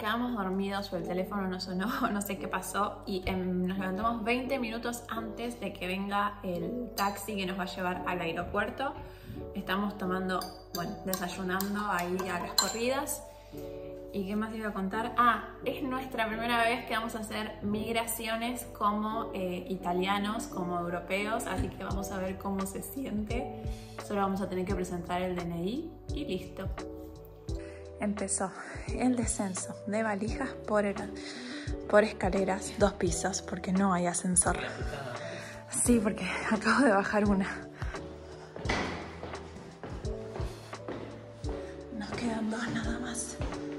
quedamos dormidos o el teléfono no sonó, no sé qué pasó, y nos levantamos 20 minutos antes de que venga el taxi que nos va a llevar al aeropuerto. Estamos tomando, bueno, desayunando ahí a las corridas. ¿Y qué más iba a contar? Es nuestra primera vez que vamos a hacer migraciones como italianos, como europeos, así que vamos a ver cómo se siente. Solo vamos a tener que presentar el DNI y listo. Empezó el descenso de valijas por escaleras, 2 pisos, porque no hay ascensor. Sí, porque acabo de bajar una. Nos quedan 2 nada más.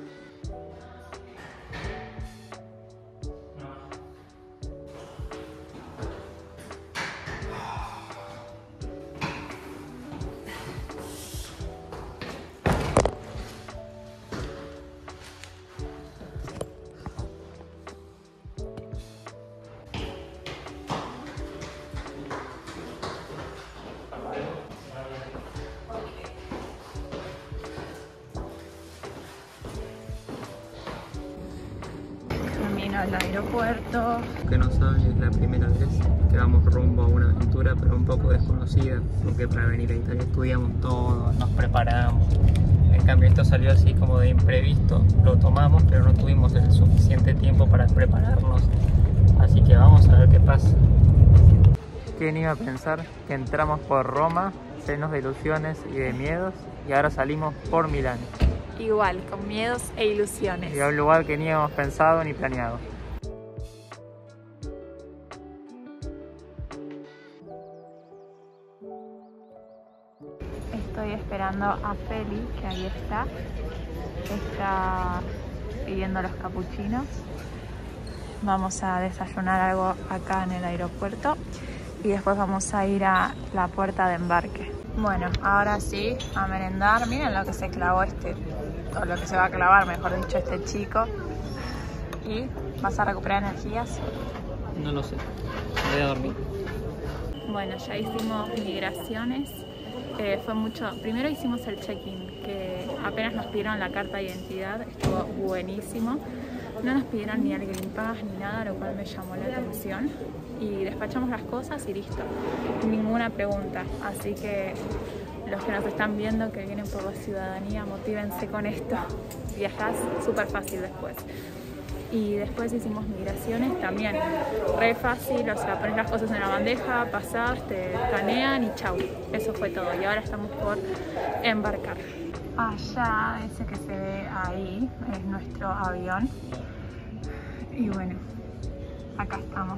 Al aeropuerto. Que no saben, es la primera vez que vamos rumbo a una aventura, pero un poco desconocida, porque para venir a Italia estudiamos todo, nos preparamos. En cambio esto salió así como de imprevisto, lo tomamos, pero no tuvimos el suficiente tiempo para prepararnos, así que vamos a ver qué pasa. ¿Quién iba a pensar que entramos por Roma llenos de ilusiones y de miedos y ahora salimos por Milán? Igual, con miedos e ilusiones. Y a un lugar que ni habíamos pensado ni planeado. Estoy esperando a Feli, que ahí está. Está pidiendo los capuchinos. Vamos a desayunar algo acá en el aeropuerto y después vamos a ir a la puerta de embarque. Bueno, ahora sí, a merendar. Miren lo que se clavó o lo que se va a clavar, mejor dicho, este chico. ¿Y vas a recuperar energías? No lo sé, voy a dormir. Bueno, ya hicimos migraciones. Fue mucho. Primero hicimos el check-in, que apenas nos pidieron la carta de identidad, estuvo buenísimo. No nos pidieron ni el Green Pass ni nada, lo cual me llamó la atención. Y despachamos las cosas y listo. Ninguna pregunta. Así que los que nos están viendo, que vienen por la ciudadanía, motívense con esto. Viajás súper fácil después. Y después hicimos migraciones también. Re fácil, o sea, pones las cosas en la bandeja, pasás, te escanean y chau. Eso fue todo. Y ahora estamos por embarcar. Allá, ese que se ve ahí, es nuestro avión. Y bueno, acá estamos.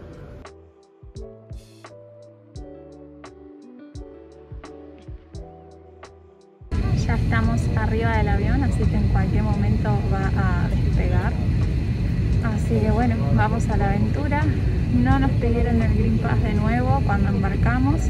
Ya estamos arriba del avión, así que en cualquier momento va a despegar. Así que bueno, vamos a la aventura. No nos pidieron el Green Pass de nuevo cuando embarcamos.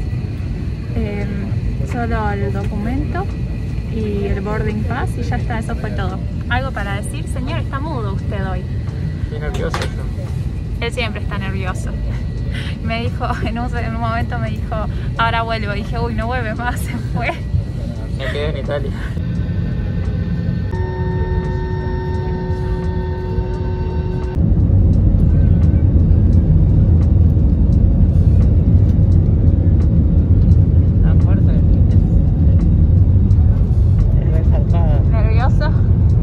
Solo el documento y el boarding pass y ya está, eso fue todo. ¿Algo para decir? Señor, está mudo usted hoy. Estoy nervioso yo. Él siempre está nervioso. Me dijo, en un momento me dijo, ahora vuelvo. Dije, uy, no vuelve más, se fue. Me quedé en Italia. ¿Nervioso?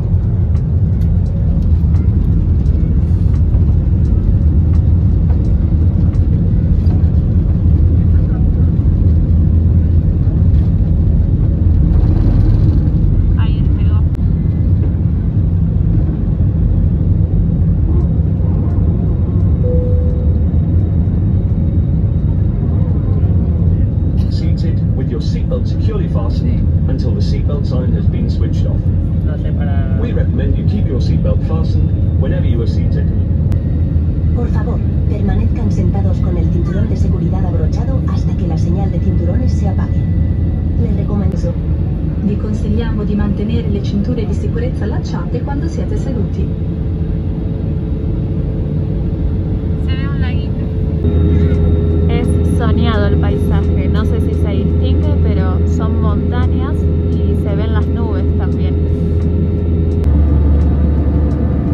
Securely fastened until the seatbelt sign has been switched off. We recommend you keep your seatbelt fastened whenever you are seated. Por favor, permanezcan sentados con el cinturón de seguridad abrochado hasta que la señal de cinturones se apague. Le recomiendo. Vi consigliamo di mantenere le cinture di sicurezza allacciate quando siete seduti. Se ve un laguito. Es soñado el paisaje, no sé si se distingue, pero son montañas y se ven las nubes también.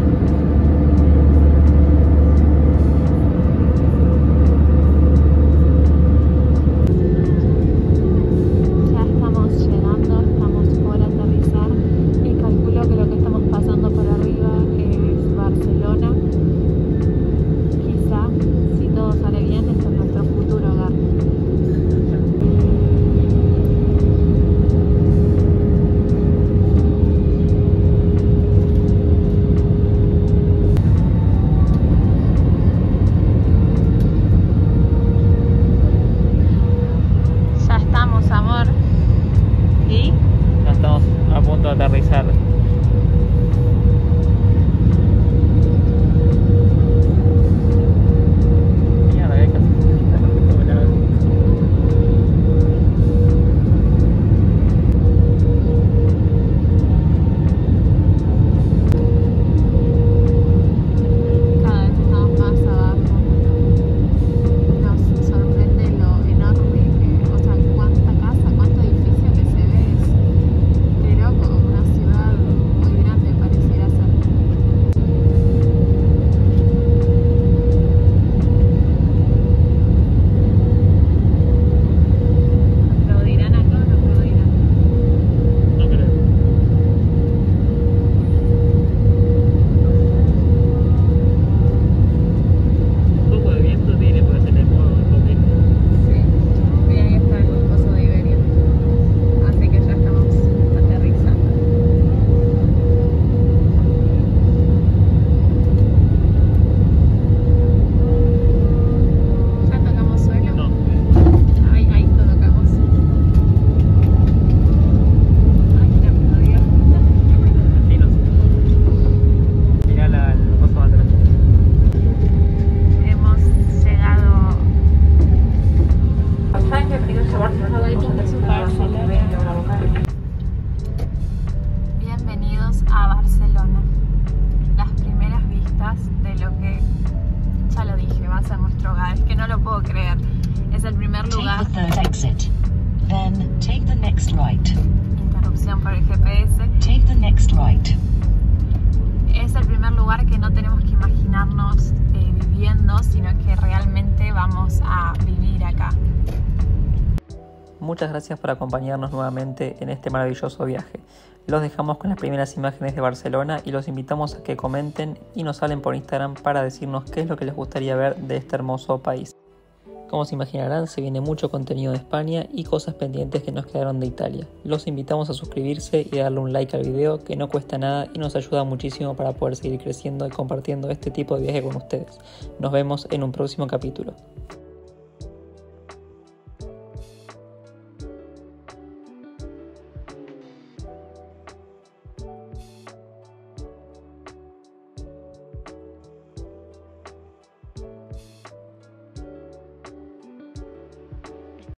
lugar que no tenemos que imaginarnos viviendo, sino que realmente vamos a vivir acá. Muchas gracias por acompañarnos nuevamente en este maravilloso viaje. Los dejamos con las primeras imágenes de Barcelona y los invitamos a que comenten y nos hablen por Instagram para decirnos qué es lo que les gustaría ver de este hermoso país. Como se imaginarán, se viene mucho contenido de España y cosas pendientes que nos quedaron de Italia. Los invitamos a suscribirse y darle un like al video, que no cuesta nada y nos ayuda muchísimo para poder seguir creciendo y compartiendo este tipo de viaje con ustedes. Nos vemos en un próximo capítulo.